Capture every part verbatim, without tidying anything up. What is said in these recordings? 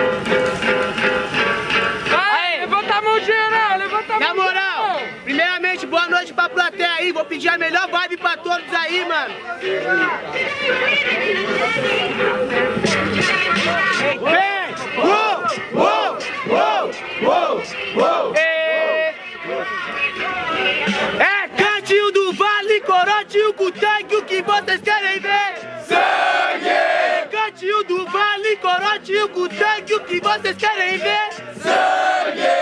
Aí, levanta a mão geral, levanta a mão. Na moral, primeiramente, boa noite pra plateia aí. Vou pedir a melhor vibe pra todos aí, mano. Vem! Uou! Uou! Uou! Uou! Uou! É Cantinho do Vale, Corotinho com tanque, o que vocês querem ver? Sangue! Cantinho do Vale, Corotinho com tanque, o que vocês querem ver? Sangue!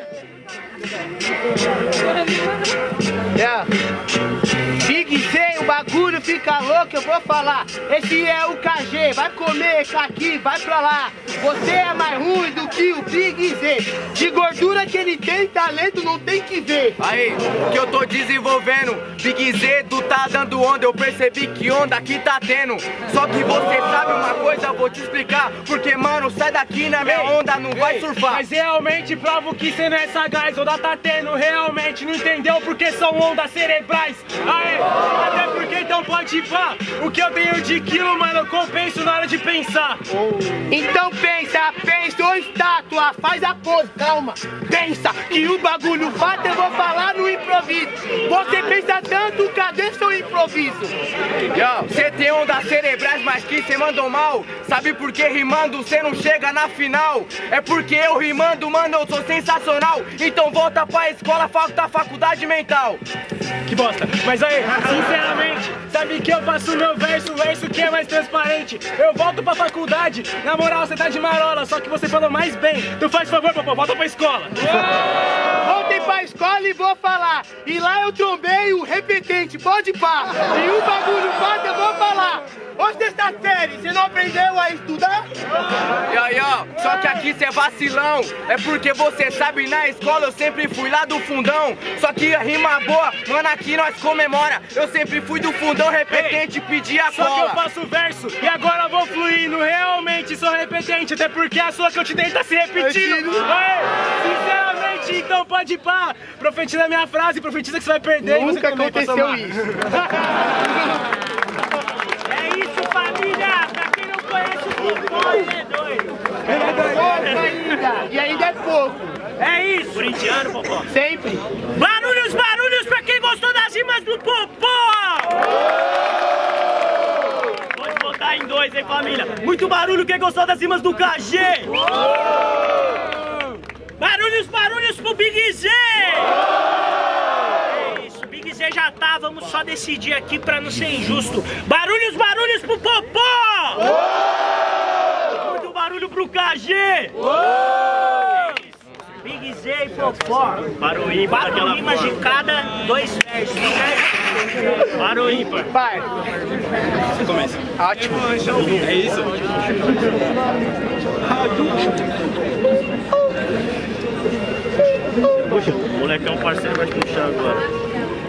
Yeah. Big Z, o bagulho fica louco, eu vou falar. Esse é o K G, vai comer caqui, vai pra lá. Você é mais ruim do que o Big Z. De gordura que ele tem, talento não tem que ver. Aí, o que eu tô desenvolvendo, Big Z, tu tá dando onda, eu percebi que onda aqui tá tendo. Só que você sabe uma coisa, vou te explicar. Porque, mano, sai daqui na minha onda, não vai surfar. Mas realmente provo que cê não é sagaz, onda tá tendo, realmente não entendeu porque são ondas cerebrais. Aê, até porque então pode ir pá. O que eu tenho de quilo, mano, eu compenso na hora de pensar. Então pensa, pensa, ô estátua, faz a pose, calma. Pensa que o bagulho fato eu vou falar no improviso. Você pensa tanto, cadê seu improviso? Cê tem ondas cerebrais, mas que cê mandou mal. Sabe por que rimando cê não chega na final? É porque eu rimando, mano, eu sou sensacional. Então volta pra escola, falta faculdade mental. Que bosta, mas aí, sinceramente, sabe que eu faço meu verso, o verso que é mais transparente. Eu volto pra faculdade, na moral você tá de marola, só que você falou mais bem. Tu faz favor, papai, volta pra escola. Voltei pra escola e vou falar. E lá eu trombei o repetente, pode pá. E o bagulho fato eu vou falar. Ô sexta série, você não aprendeu a estudar? Yo, yo, só que aqui cê é vacilão. É porque você sabe, na escola eu sempre fui lá do fundão. Só que a rima boa, mano, aqui nós comemora. Eu sempre fui do fundão, repetente, pedi a Só cola. que eu faço verso e agora eu vou fluindo. Realmente sou repetente, até porque a sua que eu te dei tá se repetindo. Aê, sinceramente, então pode ir pá. Profetiza a minha frase, profetiza que você vai perder. Nunca e você também aconteceu isso. É isso, família! Pra quem não conhece o Popó, ele é doido! Ele é doido! Pouco ainda, e ainda é pouco. É isso! Corintiano, Popó! Sempre. Barulhos, barulhos pra quem gostou das rimas do Popó! Pode botar em dois, hein, família? Muito barulho quem gostou das rimas do K G! Barulhos, barulhos pro Big Z! Você já tá, vamos só decidir aqui pra não ser injusto. Barulhos, barulhos pro Popó! Oh! Muito barulho pro K G! Oh! Big Z e Popó. Para o ímpar. Quatro rimas de cada, dois versos, certo? Para o ímpar. Vai. Você começa. Ótimo. É isso? Puxa, o molecão parceiro vai te puxar agora.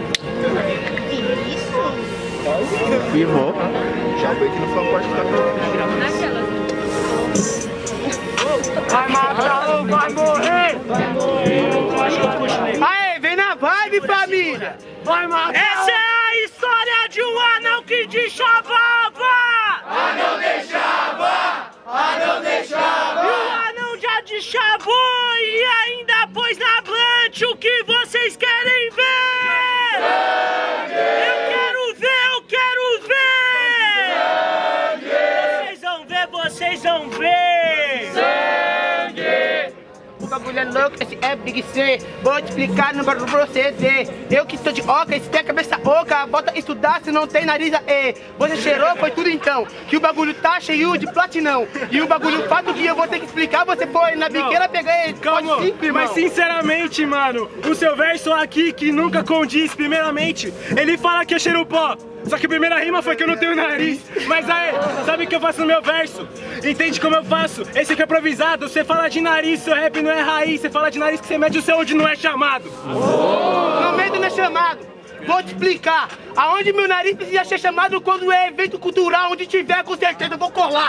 E vou. Já veio que não foi, pode ficar Vai matar ou vai morrer? Vai morrer. Aê, vem na vibe, família. Vai matar. Essa é a história de um anão que deschavava. Anão deixava. Anão deixava. E o anão já deschavou e ainda pôs na blunt o que vocês querem ver. Sangue. Eu quero ver, eu quero ver. Sangue. Vocês vão ver, vocês vão ver. Sangue. O bagulho é louco, esse é Big C. Vou te explicar no bagulho pra você ver. Eu que estou de oca, esse tem a cabeça oca. Bota estudar se não tem nariz e você cheirou, foi tudo então. Que o bagulho tá cheio de platinão. E o bagulho fato que eu vou ter que explicar. Você foi na biqueira, peguei. Calma, cinco, irmão. mas sinceramente, mano, o seu verso aqui que nunca condiz, primeiramente, ele fala que é cheiro pó. Só que a primeira rima foi que eu não tenho nariz. Mas aí, sabe o que eu faço no meu verso? Entende como eu faço? Esse aqui é improvisado. Você fala de nariz, seu rap não é raiz. Você fala de nariz que você mede o seu onde não é chamado. Oh. Não mede, não é chamado. Vou te explicar. Aonde meu nariz precisa ser chamado quando é evento cultural. Onde tiver, com certeza eu vou colar.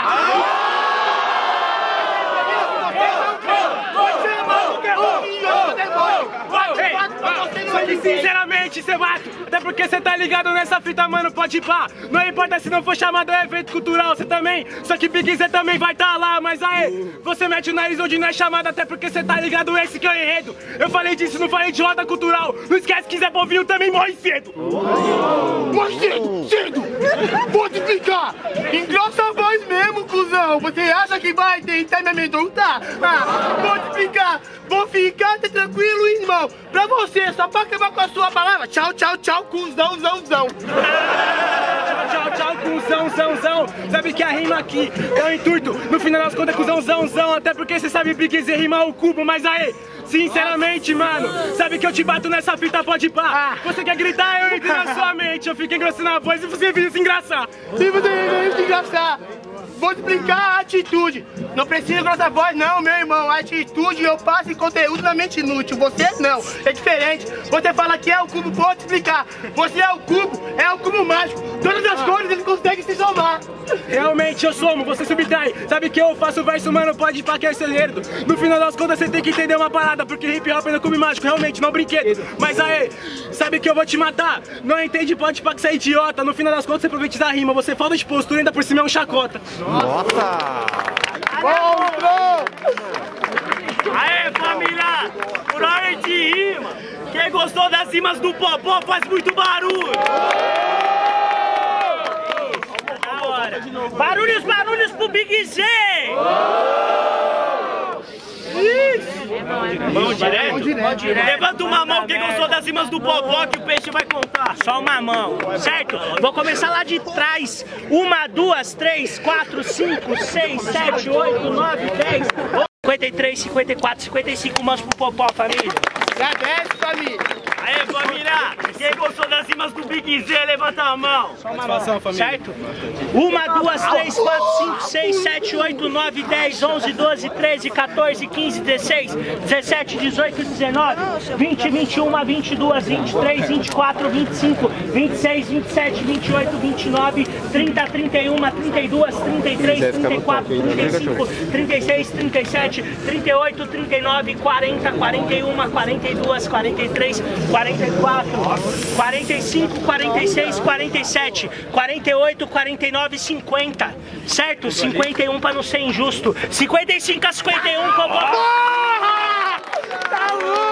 Vou chamar o que é ruim, eu sou demônio. Só que sinceramente, cê mato. Até porque cê tá ligado nessa fita, mano, pode ir pá. Não importa se não for chamado é evento cultural, cê também. Só que Big Z também vai tá lá, mas aí, você mete o nariz onde não é chamado, até porque cê tá ligado, esse que é o enredo. Eu falei disso, não falei de roda cultural. Não esquece que Zé Povinho também morre cedo. Morre cedo, cedo. Vou te explicar. Engrossa a voz mesmo, cuzão. Você acha que vai tentar me amedrontar? Ah, vou te explicar. Vou ficar tá tranquilo, irmão. Pra você, só pra acabar com a sua palavra. Tchau, tchau, tchau, cuzão, zão, zão. Tchau, tchau, cuzão, zão, zão. Sabe que a rima aqui é o intuito. No final das contas, cuzão, zão, zão. Até porque você sabe Big Z rimar o cubo, mas aí, sinceramente, mano, sabe que eu te bato nessa fita, pode pá. Você quer gritar, eu entro na sua mente. Eu fico engrossando a voz e você vive se engraçar. E você vive se engraçar. Vou te explicar a atitude. Não precisa grossa voz não, meu irmão. A atitude eu passo em conteúdo na mente inútil. Você não, é diferente. Você fala que é o cubo, vou te explicar. Você é o cubo, é o cubo mágico. Todas as cores eles conseguem se somar. Realmente eu somo, você subtrai. Sabe que eu faço verso, mano, pode ir pra que é acelero. No final das contas você tem que entender uma parada, porque hip hop é no cubo mágico, realmente, não brinquedo. Mas aí, sabe que eu vou te matar. Não entende, pode ir pra que você é idiota. No final das contas você aproveita da rima, você falta de postura, ainda por cima é um chacota. Nossa! Bom, Aê, família! Por hora de rima! Quem gostou das rimas do Popó faz muito barulho! Da hora! Barulhos, barulhos pro Big Z! Mão direto? Mão direto. Levanta uma mão quem gostou das rimas do Popó que o peixe vai contar. Só uma mão, certo? Vou começar lá de trás. Uma, duas, três, quatro, cinco, seis, sete, oito, nove, dez, cinquenta e três, cinquenta e quatro, cinquenta e cinco mãos pro Popó, família. agradece, família. Aê, família! Quem gostou das rimas do Big Z, levanta a mão. Só uma mão, família. Certo? Uma, duas, três, quatro, cinco, seis, sete, oito, nove, dez, onze, doze, treze, quatorze, quinze, dezesseis, dezessete, dezoito, dezenove, vinte, vinte e um, vinte e dois, vinte e três, vinte e quatro, vinte e cinco, vinte e seis, vinte e sete, vinte e oito, vinte e nove, trinta, trinta e um, trinta e dois, trinta e três, trinta e quatro, trinta e cinco, trinta e seis, trinta e sete, trinta e oito, trinta e nove, quarenta, quarenta e um, quarenta e dois, quarenta e três, quarenta e quatro, quarenta e cinco, quarenta e seis, quarenta e sete, quarenta e oito, quarenta e nove, cinquenta, certo? cinquenta e um pra não ser injusto. cinquenta e cinco a cinquenta e um, Popó. Tá louco!